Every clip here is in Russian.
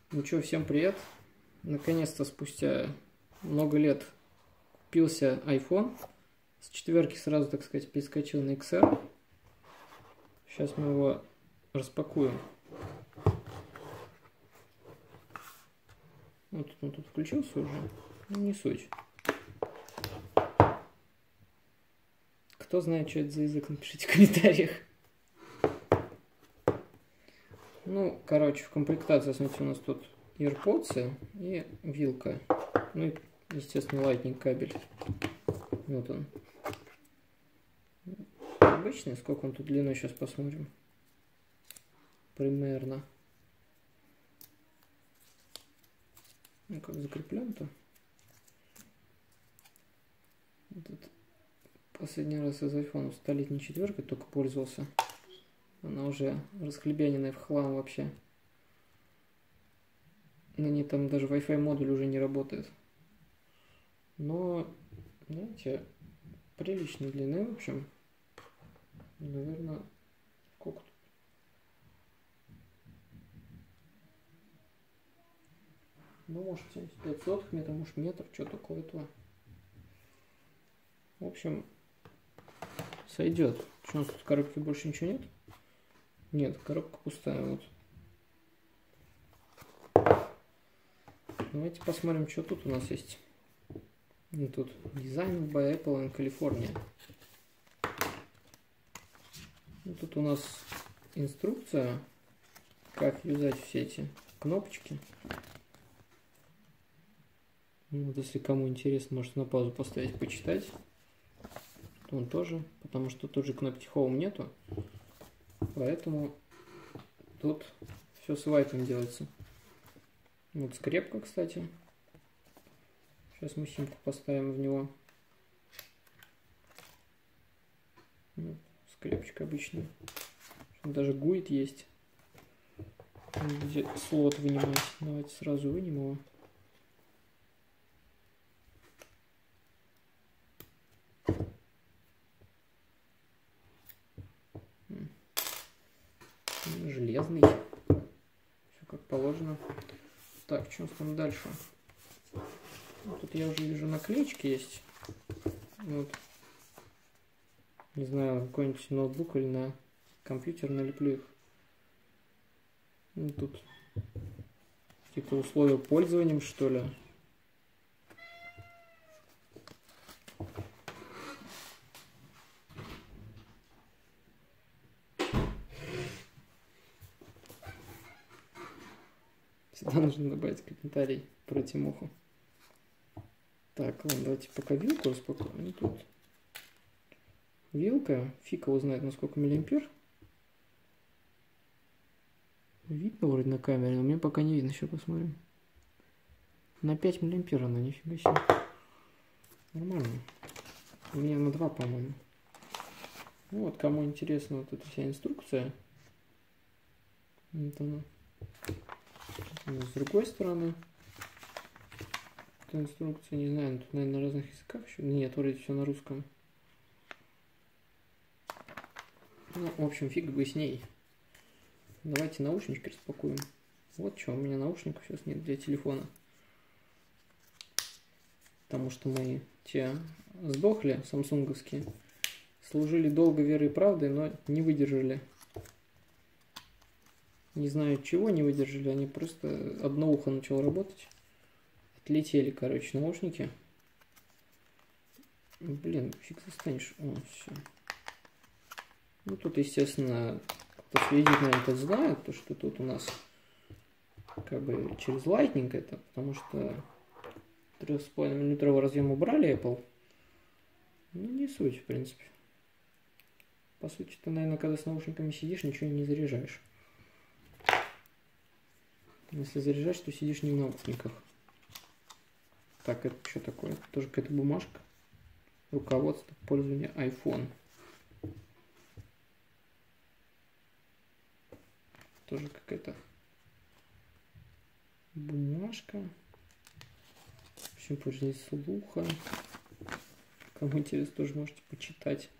Ну что, всем привет! Наконец-то спустя много лет купился iPhone. С 4 сразу, так сказать, перескочил на XR. Сейчас мы его распакуем. Вот он тут включился уже. Ну, не суть. Кто знает, что это за язык, напишите в комментариях. Ну, короче, в комплектации, смотрите, у нас тут AirPods и вилка. Ну и, естественно, Lightning кабель. Вот он. Обычный, сколько он тут длиной, сейчас посмотрим. Примерно. Ну, как закреплен-то. Этот последний раз из iPhone столетней четверкой только пользовался. Она уже расхлебяненная в хлам вообще. На ней там даже Wi-Fi модуль уже не работает. Но, знаете, приличной длины, в общем. Наверное, сколько тут? Ну, может, 75 сотых метров, может, метр, что-то такое этого. В общем, сойдет. Что у нас тут в коробке больше ничего нет? Нет, коробка пустая, вот. Давайте посмотрим, что тут у нас есть. И тут Design by Apple in California. И тут у нас инструкция, как юзать все эти кнопочки. Вот, если кому интересно, можете на паузу поставить, почитать. Он тоже, потому что тут же кнопки Home нету. Поэтому тут все с вайпом делается. Вот скрепка, кстати. Сейчас мы симку поставим в него. Вот, скрепочка обычная. Даже гуид есть. Где слот вынимать. Давайте сразу вынем его. Железный. Все как положено. Так, что у нас там дальше? Вот тут я уже вижу наклеечки есть. Вот. Не знаю, какой-нибудь ноутбук или на компьютер налеплю их. Ну, тут типа условия пользования, что ли. Всегда нужно добавить комментарий про Тимоху. Так, ладно, давайте пока вилку распакуем. Тут вилка. Фиг его знает, на сколько миллиампер. Видно вроде на камере, но мне пока не видно. Сейчас посмотрим. На 5 миллиампер она, нифига себе. Нормально. У меня на 2, по-моему. Ну вот, кому интересна вот эта вся инструкция. Вот она. С другой стороны, эта инструкция, не знаю, тут, наверное, на разных языках еще. Нет, вроде все на русском. Ну, в общем, фиг бы с ней. Давайте наушнички распакуем. Вот что, у меня наушников сейчас нет для телефона. Потому что мои те сдохли, самсунговские. Служили долго верой и правдой, но не выдержали. Не знаю, чего не выдержали, они просто одно ухо начало работать. Отлетели, короче, наушники. Блин, фиг застанешь. О, все. Ну, тут, естественно, кто следит, наверное, тот знает, то, что тут у нас как бы через Lightning это, потому что 3,5 мм разъем убрали Apple. Ну, не суть, в принципе. По сути, ты, наверное, когда с наушниками сидишь, ничего не заряжаешь. Если заряжаешь, то сидишь не в наушниках. Так, это что такое? Это тоже какая-то бумажка. Руководство пользования iPhone. Тоже какая-то бумажка. В общем, пользование слуха. Кому интересно, тоже можете почитать.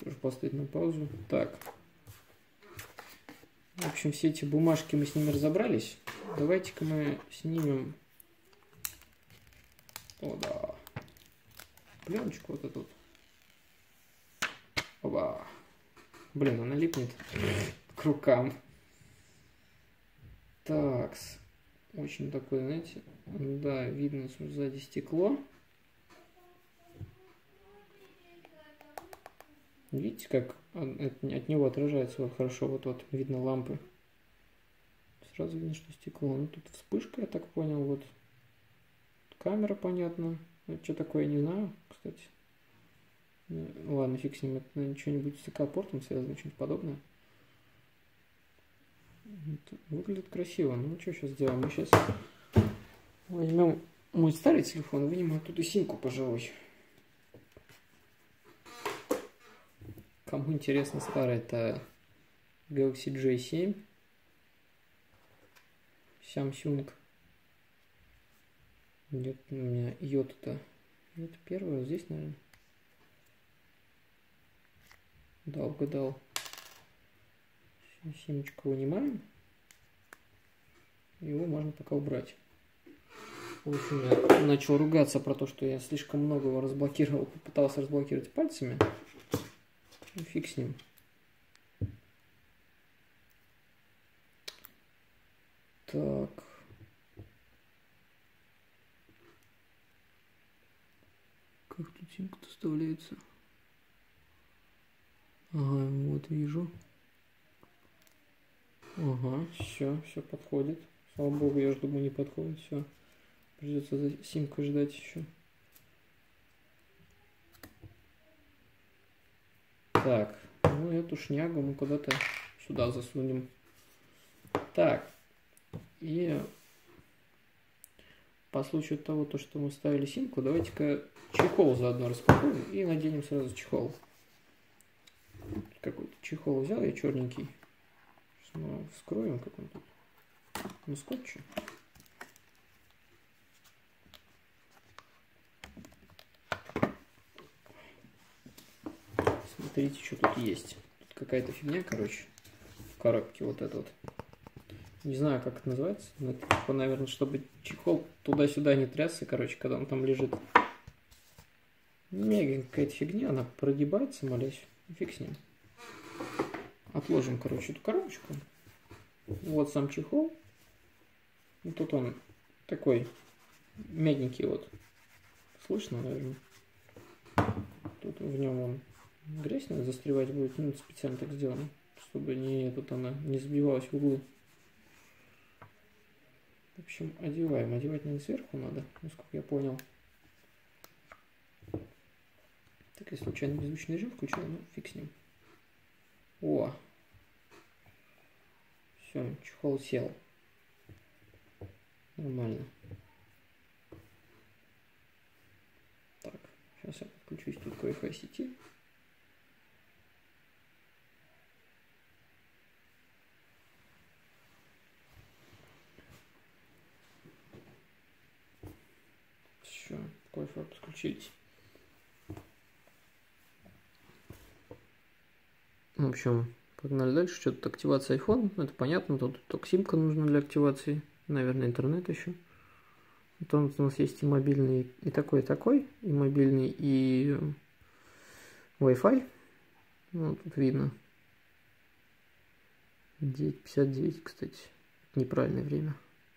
тоже поставить на паузу. Так. В общем, все эти бумажки мы с ними разобрались. Давайте-ка мы снимем... О, да. Пленочку вот эту. Оба. Блин, она липнет к рукам. Такс. Очень такой, знаете, да, видно сзади стекло. Видите, как от него отражается вот хорошо, вот видно лампы. Сразу видно, что стекло. Ну, тут вспышка, я так понял, вот. Камера, понятно. Это что такое, я не знаю, кстати. Ладно, фиг с ним, это, наверное, что-нибудь с экопортом связано, что-нибудь подобное. Это выглядит красиво. Ну, что сейчас сделаем? Мы сейчас возьмем мой старый телефон, вынем оттуда симку, пожалуй. Кому интересно старый, это Galaxy J7, Samsung. Где-то у меня йота-то. Это первое, здесь, наверное. Да, угадал. Симочку вынимаем. Его можно пока убрать. В общем, я начал ругаться про то, что я слишком много его разблокировал. Попытался разблокировать пальцами. Ну, фиг с ним. Так. Как тут симка-то вставляется? Ага, вот вижу. Ага, все подходит. Слава богу, я же думаю, не подходит. Все. Придется за симкой ждать еще. Так, ну эту шнягу мы куда-то сюда засунем. Так, и по случаю того, что мы ставили симку, давайте-ка чехол заодно распакуем и наденем сразу чехол. Какой-то чехол взял я черненький. Сейчас мы вскроем, как он тут. На скотче. Смотрите, что тут есть. Тут какая-то фигня, короче, в коробке вот эта вот. Не знаю, как это называется. Но это, типа, наверное, чтобы чехол туда-сюда не трясся, короче, когда он там лежит. Мега какая-то фигня, она прогибается, молясь. Фиг с ним. Отложим, короче, эту коробочку. Вот сам чехол. И тут он такой мягенький вот. Слышно, наверное. Тут в нем он грязь надо застревать будет. Ну, специально так сделано, чтобы тут она не забивалась в углы. В общем, одеваем. Одевать, наверное, сверху надо, насколько я понял. Так, я случайно беззвучный режим включил, ну фиг с ним. О! Все, чехол сел. Нормально. Так, сейчас я подключусь тут к Wi-Fi сети. Все, к Wi-Fi подключились. В общем, погнали дальше. Что-то активация iPhone. Это понятно. Тут только симка нужна для активации. Наверное, интернет еще. Потом у нас есть и мобильный, и такой, и мобильный, и Wi-Fi. Ну, тут видно. 9:59, кстати. Неправильное время.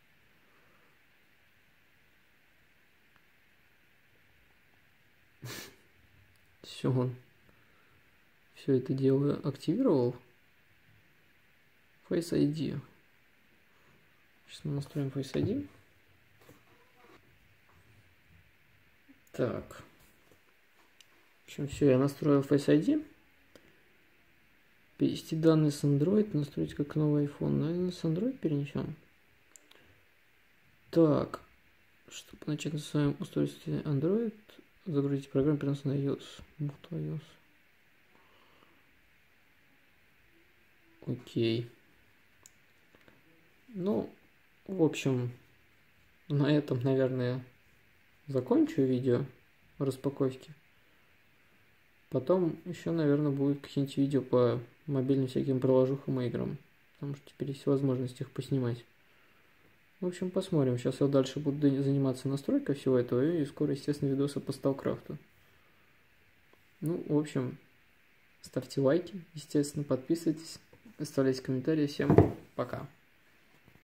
Все, он все это дело активировал. Face ID. Сейчас мы настроим Face ID. Так. В общем, все, я настроил Face ID. Перевести данные с Android, настроить как новый iPhone. Наверное, с Android перенесем. Так. Чтобы начать на своем устройстве Android, загрузите программу переноса на iOS. Вот iOS. Окей. Ну, в общем, на этом, наверное, закончу видео распаковки. Потом еще, наверное, будут какие-нибудь видео по мобильным всяким приложухам и играм. Потому что теперь есть возможность их поснимать. В общем, посмотрим. Сейчас я дальше буду заниматься настройкой всего этого. И скоро, естественно, видосы по StarCraft. Ну, в общем, ставьте лайки, естественно, подписывайтесь, оставляйте комментарии. Всем пока.